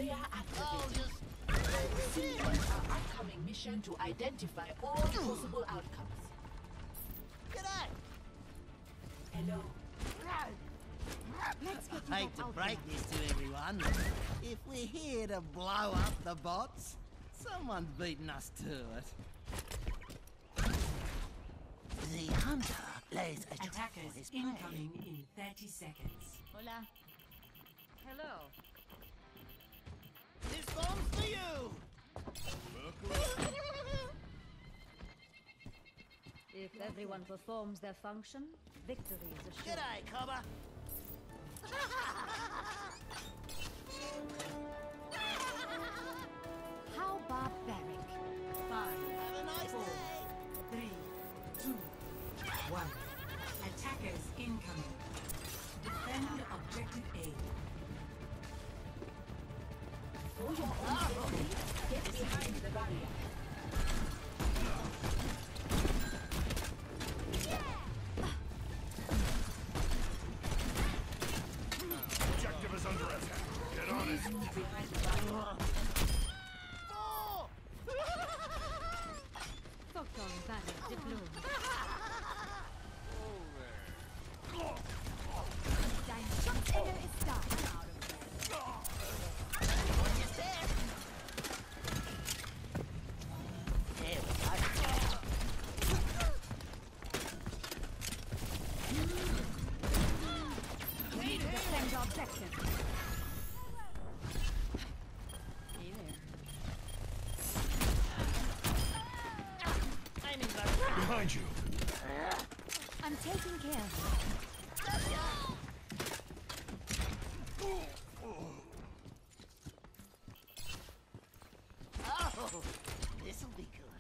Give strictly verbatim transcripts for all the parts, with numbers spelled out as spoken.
Barrier activated. Simulate our upcoming mission to identify all possible outcomes. G'day! Hello. Let's get I hate to break this to everyone. If we're here to blow up the bots, someone's beaten us to it. The hunter lays a trap for his Attackers prey. incoming in thirty seconds. Hola. Hello. This bomb's for you! If everyone performs their function, victory is assured. G'day, cobber! How barbaric. Five, Have a nice four, day! three, two, one. Attackers incoming. Defend objective A. For your own safety, get behind the barrier. Objective is under attack. Get on it. Behind the barrier. Photon barrier deployed. Dein Schutzengel ist da. Watch your step! There we go. Need to defend your objective. Aiming low. Behind you. I'm taking care of you. Oh, this'll be good.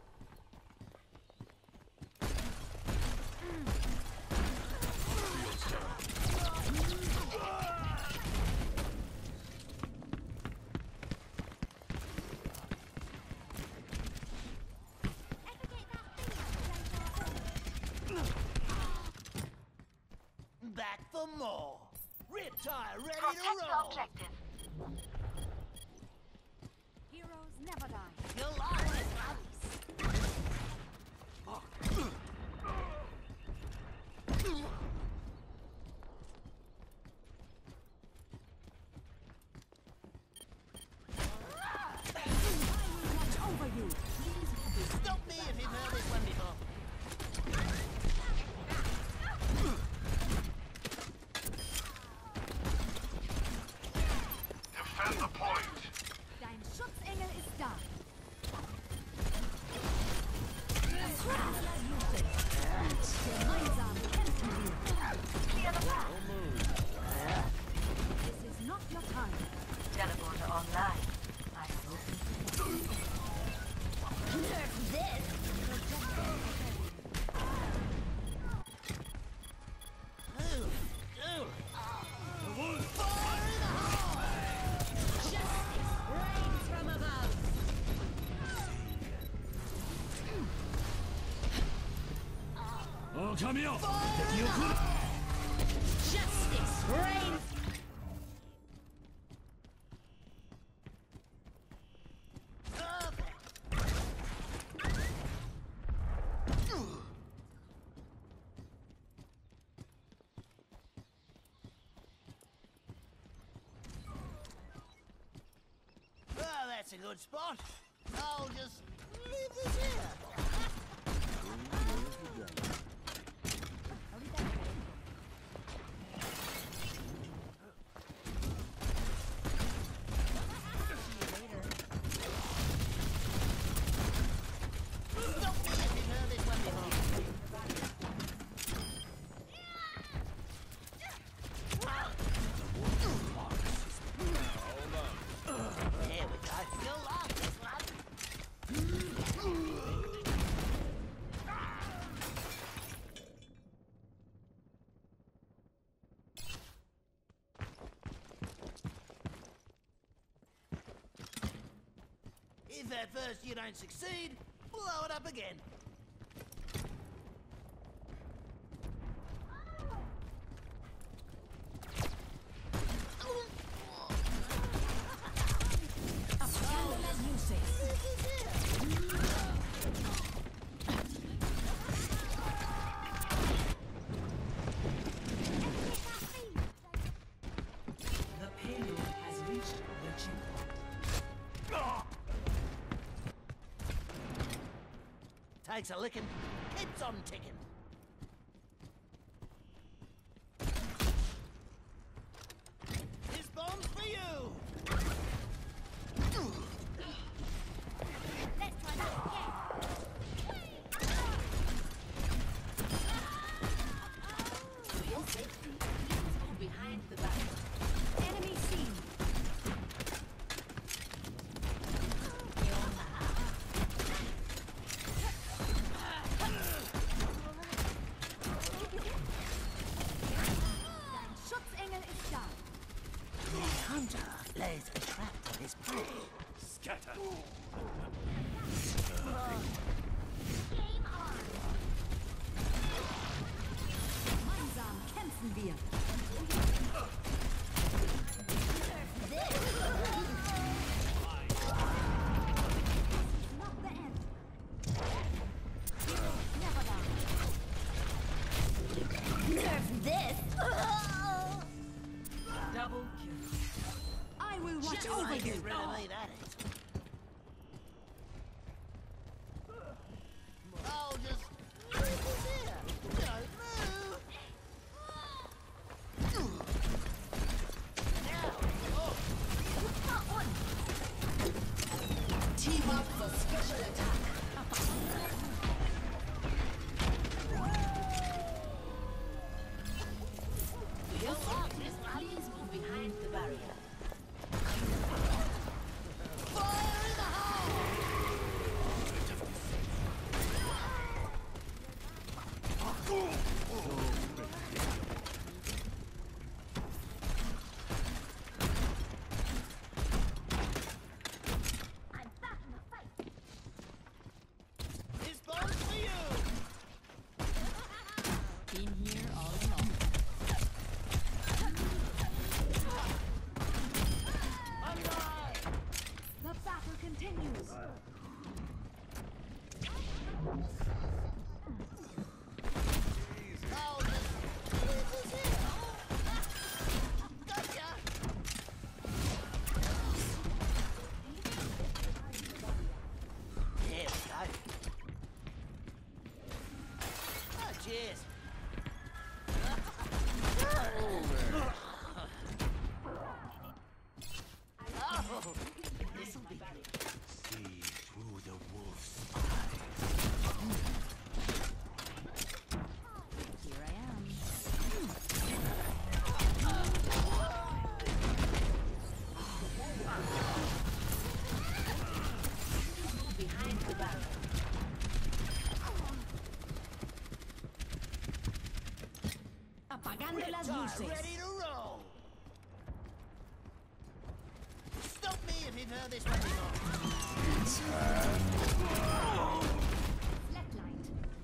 Back for more. Riptire ready to roll. Heroes never die. You'll like this, Watch over you. Stop me if you've heard this one before. Defend the point. Dein Schutzengel ist da. Gemeinsam kämpfen wir. This is not your time. Teleporter online. I hope. Nerf this. Ooh, ooh. Justice reigns from above. Oh, come here. Justice reigns. Well, that's a good spot. I'll just leave this here. Stop me if you've heard this one before. There we go. You'll like this one. If at first you don't succeed, blow it up again. Takes a licking, keeps on ticking. This bomb's for you! Let's try that again. For your safety, please go behind the barrier. Enemy seen. Dein Schutzengel ist da. The hunter lays a trap for his prey. Scatter. Game on. Gemeinsam kämpfen wir. Not the end. Never die. Nerf this. Double kill. I will watch Shit, over ain't you. rid of me, that is. Oh, just leave us here. Don't move. Now, oh. Team up for special attack. For your safety, please move behind the barrier. Fire in the hole! I'm back in the fight. This bomb's for you! Been here all along. The battle continues. Oh, just leave us here. Gotcha! There we go. Oh, cheers. Oh, this'll be good. See through the wolf's Here I am. Move behind the barrier. Apagando las Time luces. ready to roll. Stop me if you've heard this one before. Flatlined.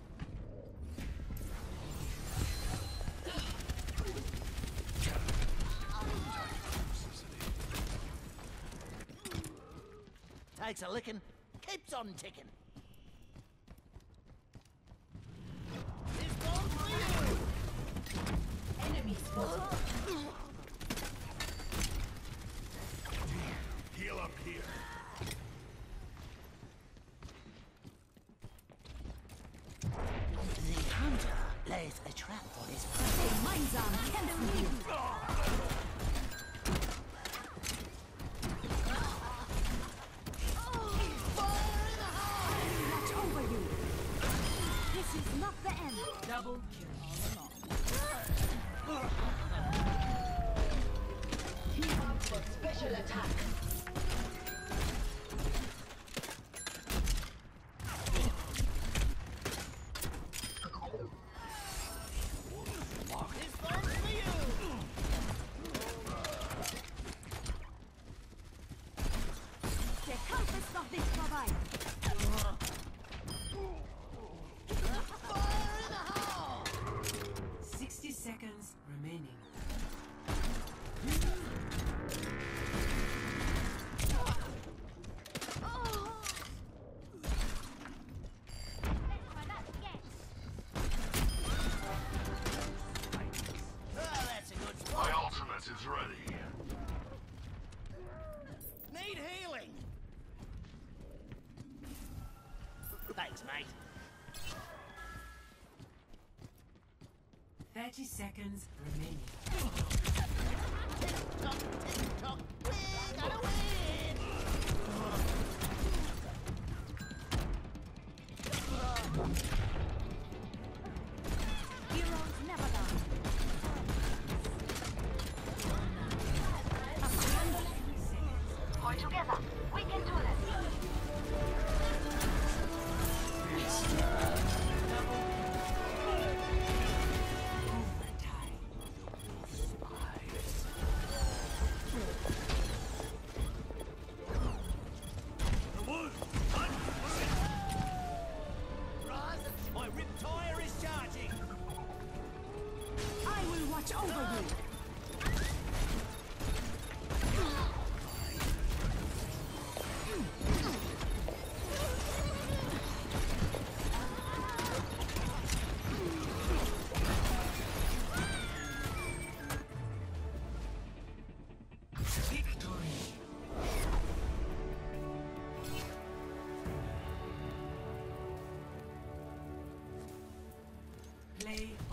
Takes a licking, keeps on ticking. This bomb's for you! Enemy spotted. Heal up here. The hunter lays a trap for his prey. Gemeinsam kämpfen wir. Watch over you. This is not the end. Double kill. Team up for special attack. This bomb's for you! Der Kampf ist noch nicht vorbei. Fire in the hole! Sixty seconds remaining. Thirty seconds remaining. Tick-tock, tick-tock, we're gonna win! Heroes never die. We're together. We can do this. My rip tire is charging! I will watch over you. Victory. Play